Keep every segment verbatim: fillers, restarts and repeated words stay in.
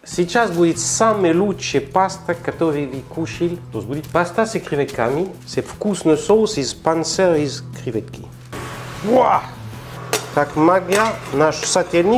Сейчас будет самая лучшая паста, которую вы кушали. То есть будет паста с креветками. C'est вкусный соус из панцира из креветки. Уа! Как магия, наш сательник.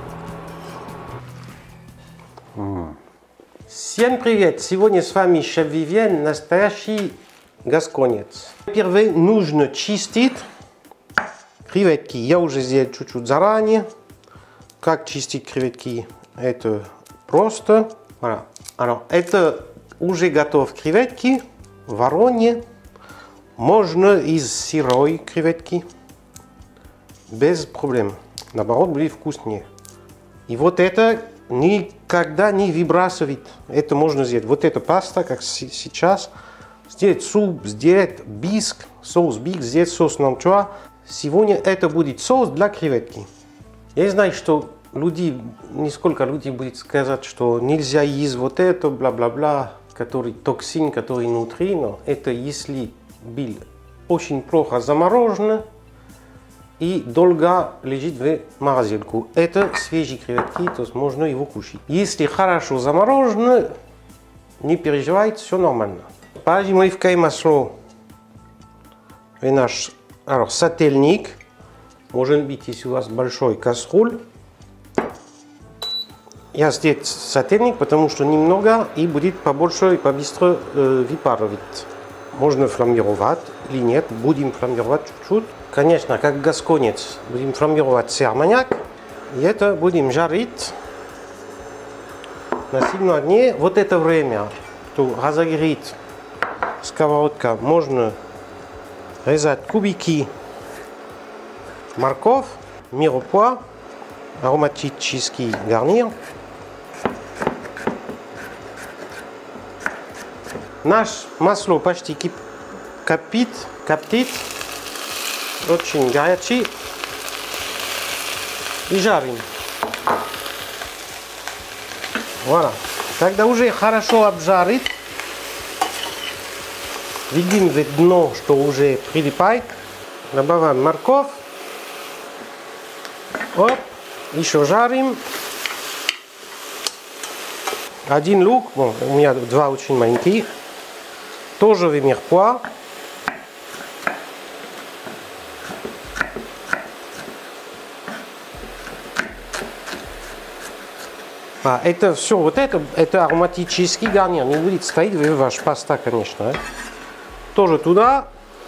Mm. Всем привет! Сегодня с вами шеф Вивьен, настоящий гасконец. Первое, нужно чистить креветки. Я уже сделал чуть-чуть заранее. Как чистить креветки? Это просто. Voilà. Alors, это уже готов креветки, вареные. Можно из сырой креветки. Без проблем. Наоборот, будет вкуснее. И вот это никогда не выбрасывать. Это можно сделать. Вот эта паста, как сейчас. Сделать суп, сделать биск, соус биск, сделать соус нанчуа. Сегодня это будет соус для креветки. Я знаю, что люди, несколько людей будет сказать, что нельзя есть вот это, бла-бла-бла, который токсин, который внутри, но это если был очень плохо заморожено и долго лежит в морозилку. Это свежие креветки, то есть можно его кушать. Если хорошо заморожено, не переживайте, все нормально. Положим оливковое масло в наш alors, сательник. Может быть, если у вас большой кастрюль. Я здесь сательник, потому что немного и будет побольше и побыстрее э, выпаривать. Можно фламбировать или нет, будем фламбировать чуть-чуть. Конечно, как гасконец, будем фламбировать с арманьяк. И это будем жарить на сильном огне. Вот это время, что разогреть сковородка, можно резать кубики морковь, миропоа, ароматический гарнир. Наше масло почти кип, кипит, коптит, очень горячий. И жарим. Voilà. Когда уже хорошо обжарит, видим в дно, что уже прилипает. Добавляем морковь. Оп, еще жарим. Один лук, bon, у меня два очень маленьких. Тоже в миропоа. А, это все, вот это, это ароматический гарнир. Не будет стоять в ваш паста, конечно. Тоже туда.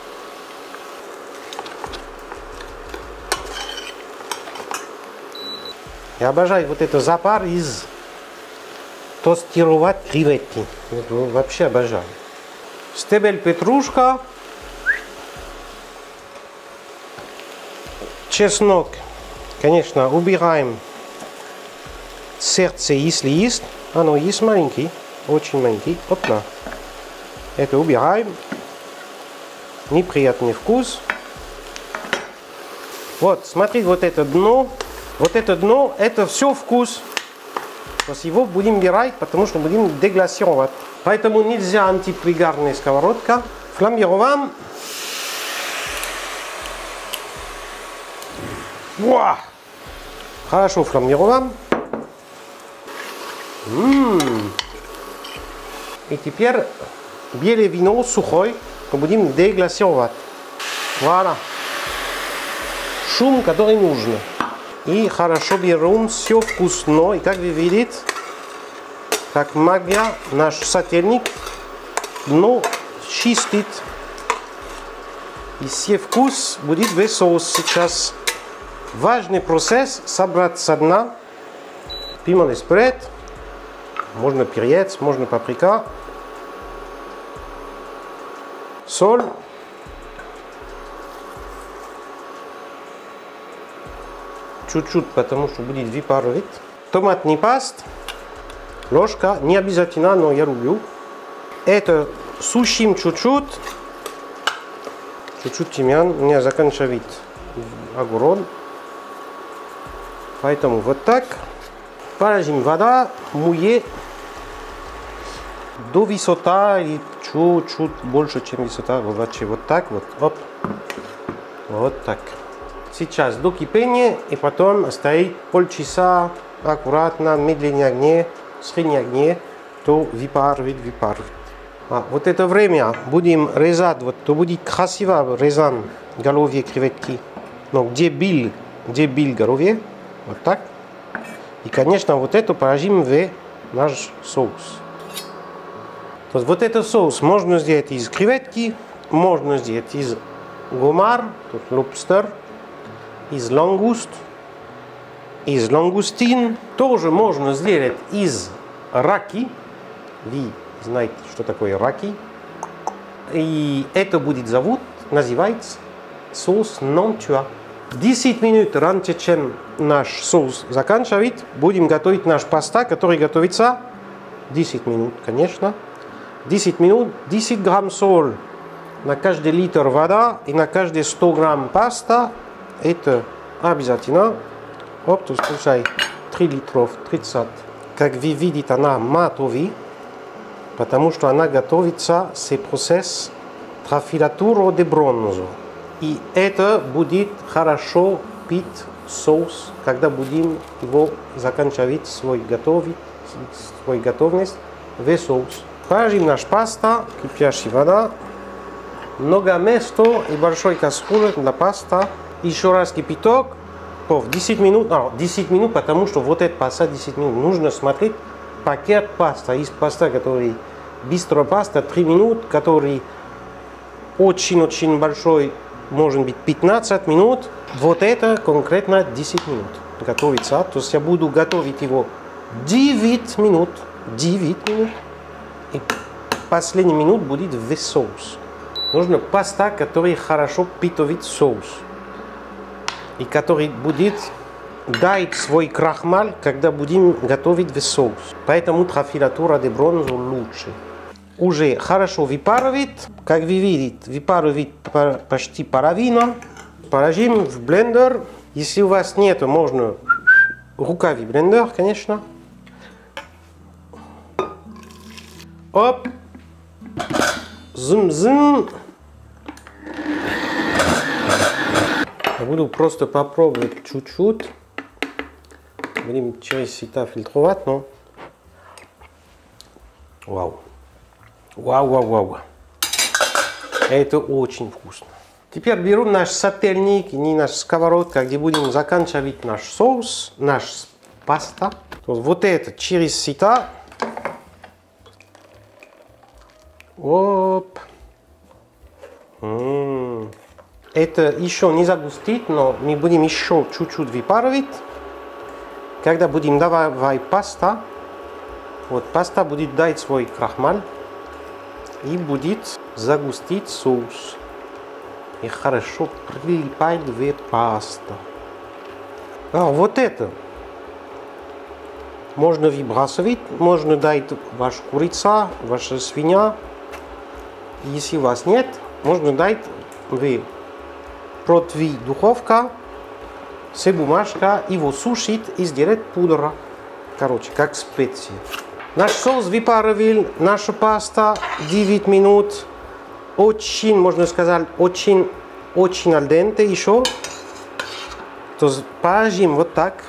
Я обожаю вот этот запар из тостировать креветки. Это вообще обожаю. Стебель петрушка. Чеснок. Конечно, убираем сердце, если есть. Оно есть маленький, очень маленький. Опа. Это убираем. Неприятный вкус. Вот, смотри, вот это дно. Вот это дно, это все вкус. То есть его будем убирать, потому что будем дегласировать. Поэтому нельзя антипригарная сковородка. Фламбируем. Уа! Хорошо фламбируем. М-м-м. И теперь белое вино сухое будем дегласировать. Voilà. Шум, который нужен. И хорошо берем, все вкусно. И как вы видите, как магия, наш сательник, но чистит. И все вкус будет в соус сейчас. Важный процесс собрать со дна. Пимент спред. Можно перец, можно паприка. Соль. Чуть-чуть, потому что будет выпаривать. Томатный паст. Ложка. Не обязательно, но я люблю. Это сушим чуть-чуть. Чуть-чуть тимьян. У меня заканчивает огурец. Поэтому вот так. Положим вода, мouillée. До высота и чуть-чуть больше, чем высота. Вообще вот так вот. Оп. Вот так. Сейчас до кипения и потом стоит полчаса аккуратно, медленнее огне. среднем огне, то выпаривает, выпаривает. А вот это время будем резать, вот, то будет красиво резан голове креветки. Но где бил, где бил голове, вот так. И, конечно, вот это положим в наш соус. То есть вот этот соус можно сделать из креветки, можно сделать из гомар, тут лобстер, из лангуст, из лангустин. Тоже можно сделать из раки. Вы знаете, что такое раки. И это будет зовут, называется соус нон-туа. десять минут раньше, чем наш соус заканчивает, будем готовить наш паста, который готовится десять минут, конечно. десять минут, десять грамм соль на каждый литр вода и на каждые сто грамм паста. Это обязательно. Оп, то случай три литров, тридцать. Как вы видите, она матовая, потому что она готовится с процесс трафилатура де бронзу. И это будет хорошо пить соус, когда будем его заканчивать свой готовить, свой готовность в соус. Положим наш паста, кипящая вода, много места и большой кастрюль для паста. Еще раз кипяток, в десять минут, а, десять минут, потому что вот эта паста десять минут. Нужно смотреть пакет паста. Есть паста, который быстрая паста, три минут, который очень-очень большой, может быть пятнадцать минут. Вот это конкретно десять минут готовится. То есть я буду готовить его девять минут. девять минут. И последний минут будет в соус. Нужно паста, который хорошо питает соус. И который будет дать свой крахмаль, когда будем готовить в соус. Поэтому трафилатура де бронзу лучше. Уже хорошо выпаривает. Как вы видите, выпаривает почти половина. Положим в блендер. Если у вас нет, можно рукавый блендер, конечно. Оп. Зум-зум. Я буду просто попробовать чуть-чуть. Будем через сито фильтровать, но... Вау. Вау, вау, вау. Это очень вкусно. Теперь беру наш сательник, не наш сковородка, где будем заканчивать наш соус, наш паста. То есть вот это через сито. Оп. М-м. Это еще не загустить, но мы будем еще чуть-чуть выпаривать. Когда будем добавить паста, вот паста будет дать свой крахмаль и будет загустить соус. И хорошо прилипает в пасту. А вот это можно выбрасывать, можно дать ваша курица, ваша свинья. Если у вас нет, можно дать в противень духовка с бумажка, его сушить и сделать пудра. Короче, как специи. Наш соус выпаривал, наша паста девять минут. Очень, можно сказать, очень, очень аль денте еще. То есть положим вот так.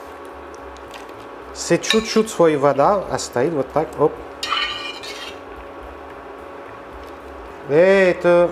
С чуть-чуть своей вода оставить вот так. Оп. Это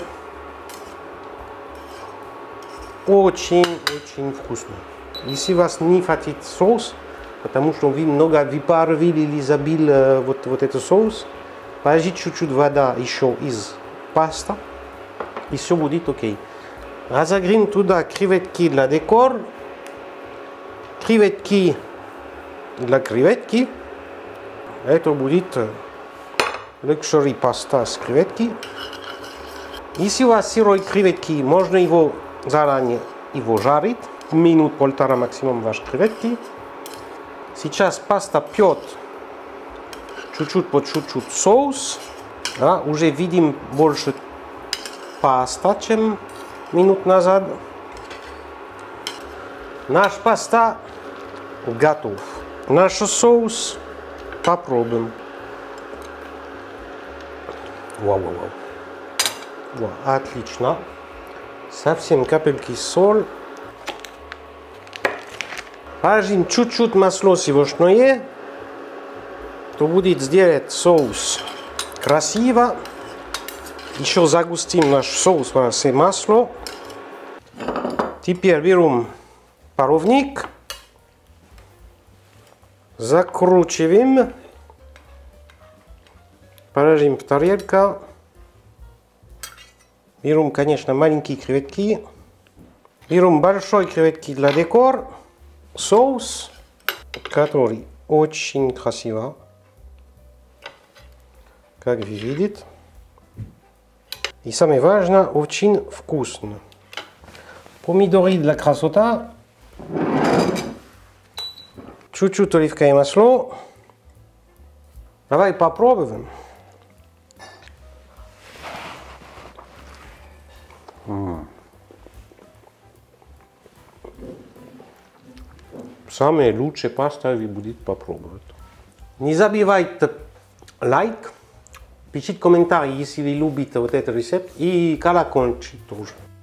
очень-очень вкусно. Если у вас не хватит соус, потому что вы много выпаривали или забили э, вот, вот этот соус, положите чуть-чуть вода еще из паста, и все будет окей. Разогреем туда креветки для декор, креветки для креветки. Это будет luxury паста с креветки. Если у вас сырой креветки, можно его заранее его жарить, минут полтора максимум ваши креветки. Сейчас паста пьет чуть-чуть по чуть-чуть соус. Да, уже видим больше паста, чем минут назад. Наш паста готов. Наш соус попробуем. Вау, вау, вау. Во, отлично. Совсем капельки соль. Положим чуть-чуть масло сливочное. то будет сделать соус красиво. Еще загустим наш соус с маслом. Теперь берем паровник, закручиваем, положим в тарелку. Берем, конечно, маленькие креветки. Берем большой креветки для декора. Соус, который очень красиво, как вы видите. И самое важное, очень вкусно. Помидоры для красоты. Чуть-чуть оливковое масло. Давай попробуем. М. Самые лучшие пасты вы будете попробовать. Не забывайте лайк, пишите комментарии, если вы любите вот этот рецепт, и колокольчик тоже.